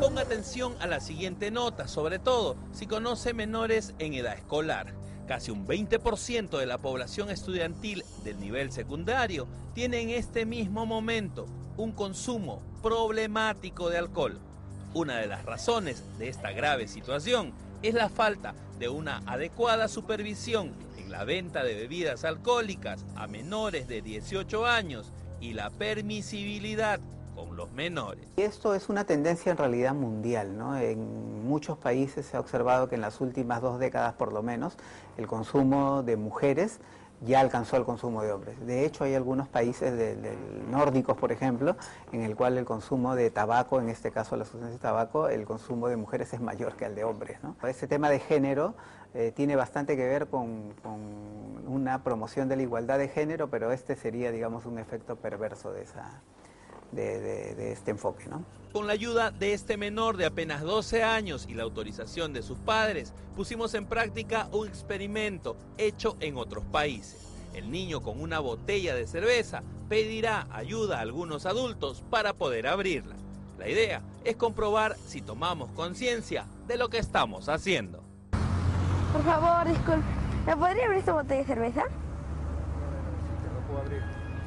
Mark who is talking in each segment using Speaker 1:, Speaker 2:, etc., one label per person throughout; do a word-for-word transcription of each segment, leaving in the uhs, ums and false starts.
Speaker 1: Ponga atención a la siguiente nota, sobre todo si conoce menores en edad escolar. Casi un veinte por ciento de la población estudiantil del nivel secundario tiene en este mismo momento un consumo problemático de alcohol. Una de las razones de esta grave situación es la falta de una adecuada supervisión en la venta de bebidas alcohólicas a menores de dieciocho años y la permisibilidad con los menores.
Speaker 2: Esto es una tendencia en realidad mundial, ¿no? En muchos países se ha observado que en las últimas dos décadas por lo menos el consumo de mujeres ya alcanzó el consumo de hombres. De hecho, hay algunos países de, de, nórdicos, por ejemplo, en el cual el consumo de tabaco, en este caso la sustancia de tabaco, el consumo de mujeres es mayor que el de hombres, ¿no? Ese tema de género eh, tiene bastante que ver con, con una promoción de la igualdad de género, pero este sería, digamos, un efecto perverso de, esa, de, de, de este enfoque, ¿no?
Speaker 1: Con la ayuda de este menor de apenas doce años y la autorización de sus padres, pusimos en práctica un experimento hecho en otros países. El niño con una botella de cerveza pedirá ayuda a algunos adultos para poder abrirla. La idea es comprobar si tomamos conciencia de lo que estamos haciendo.
Speaker 3: Por favor, disculpe, ¿me podría abrir esta botella de cerveza?
Speaker 4: No puedo abrir.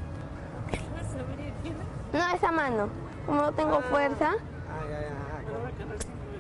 Speaker 3: No, esa mano. Como no tengo fuerza.
Speaker 4: Ah, ya, ya, ya.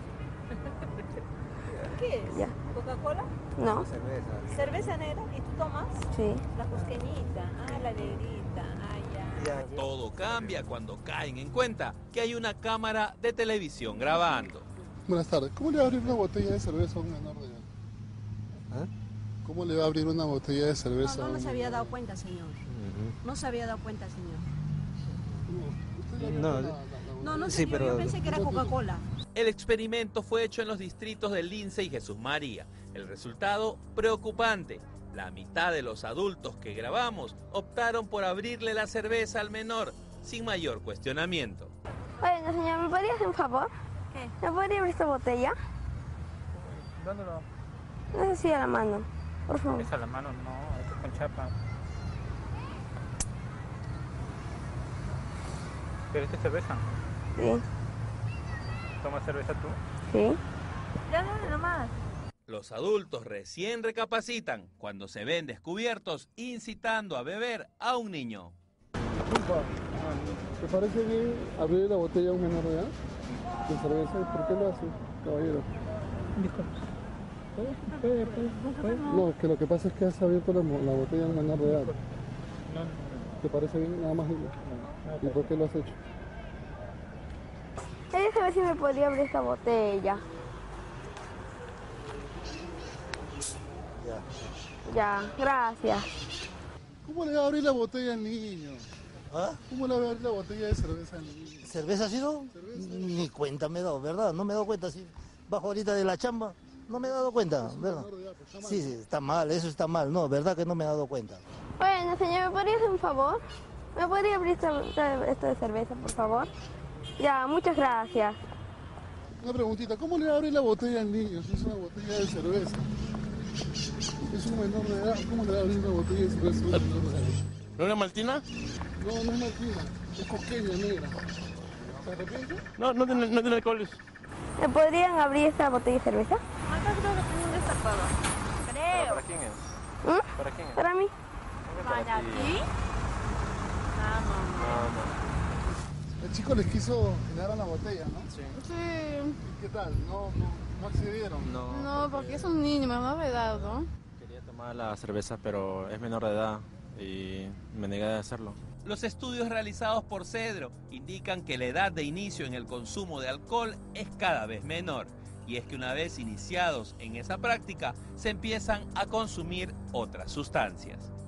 Speaker 5: ¿Qué es?
Speaker 3: Ya.
Speaker 5: ¿Coca-Cola?
Speaker 3: No.
Speaker 4: Cerveza.
Speaker 5: ¿Cerveza negra? ¿Y tú tomas?
Speaker 3: Sí.
Speaker 5: La cusqueñita. Ah, la negrita. Ah, ya.
Speaker 4: Ya.
Speaker 1: Todo cambia cuando caen en cuenta que hay una cámara de televisión grabando.
Speaker 6: Buenas tardes. ¿Cómo le va a abrir una botella de cerveza a un menor de edad?
Speaker 4: ¿Ah?
Speaker 6: ¿Cómo le va a abrir una botella de cerveza?
Speaker 7: No, no,
Speaker 6: a
Speaker 7: no
Speaker 6: un
Speaker 7: se había
Speaker 6: menor?
Speaker 7: dado cuenta, señor.
Speaker 4: Uh-huh.
Speaker 7: No se había dado cuenta, señor.
Speaker 6: No, usted le
Speaker 4: No,
Speaker 6: abrió la- la- la
Speaker 7: No, no,
Speaker 4: Sí,
Speaker 7: señor,
Speaker 4: pero-
Speaker 7: yo pensé que era Coca-Cola.
Speaker 1: El experimento fue hecho en los distritos de Lince y Jesús María. El resultado, preocupante. La mitad de los adultos que grabamos optaron por abrirle la cerveza al menor sin mayor cuestionamiento.
Speaker 3: Bueno, señor, ¿me podría hacer un favor?
Speaker 7: ¿Qué?
Speaker 3: ¿Me podría abrir esta botella?
Speaker 8: ¿Dónde no?
Speaker 3: No sé si a la mano, por favor.
Speaker 8: Es a la mano, no, esto es con chapa. ¿Quieres cerveza?
Speaker 3: Sí,
Speaker 8: ¿Tomas cerveza tú?
Speaker 3: sí.
Speaker 5: Ya dale nomás.
Speaker 1: Los adultos recién recapacitan cuando se ven descubiertos incitando a beber a un niño.
Speaker 6: Disculpa, ¿te parece bien abrir la botella a un menor de edad de cerveza? ¿Por qué lo hace, caballero? No, es que lo que pasa es que has abierto la, la botella a un menor de edad. ¿Te parece bien? Nada más dime. ¿Y por qué lo has hecho?
Speaker 3: Quería saber si me podría abrir esta botella.
Speaker 4: Ya.
Speaker 3: Ya, gracias.
Speaker 6: ¿Cómo le va a abrir la botella al niño?
Speaker 4: ¿Ah?
Speaker 6: ¿Cómo le va a abrir la botella de cerveza al niño?
Speaker 4: ¿Cerveza ha sido?
Speaker 6: Cerveza.
Speaker 4: Ni cuenta me he dado, ¿verdad? No me he dado cuenta, sí. Bajo ahorita de la chamba, no me he dado cuenta, ¿verdad?
Speaker 6: Menor de edad, pues, está mal.
Speaker 4: Sí, sí, está mal, eso está mal, no, ¿verdad que no me he dado cuenta?
Speaker 3: Bueno, señor, ¿me podría hacer un favor? ¿Me podría abrir esta, esta- esto de cerveza, por favor? Ya, muchas gracias.
Speaker 6: Una preguntita, ¿cómo le va a abrir la botella al niño si es una botella de cerveza? Es un menor de edad, ¿cómo le va a abrir una botella de cerveza a un menor de edad?
Speaker 9: ¿No es una maltina?
Speaker 6: No, no es martina, es coqueña negra. ¿Se arrepiente?
Speaker 9: No, no tiene, no tiene alcoholes.
Speaker 3: ¿Me podrían abrir esta botella de cerveza?
Speaker 5: Acá creo que tiene un destapado. Creo.
Speaker 8: ¿Para quién es?
Speaker 3: ¿Mm?
Speaker 8: ¿Para quién es?
Speaker 3: ¿Para mí?
Speaker 5: ¿Para ti? Vamos.
Speaker 8: No, no.
Speaker 6: El chico les quiso que le dieran la botella, ¿no?
Speaker 8: Sí.
Speaker 7: Sí.
Speaker 6: ¿Y qué tal? No, no, no accedieron.
Speaker 8: No.
Speaker 7: No, porque es un niño, menor de edad, ¿no?
Speaker 8: Quería tomar la cerveza, pero es menor de edad y me negué a hacerlo.
Speaker 1: Los estudios realizados por Cedro indican que la edad de inicio en el consumo de alcohol es cada vez menor. Y es que una vez iniciados en esa práctica, se empiezan a consumir otras sustancias.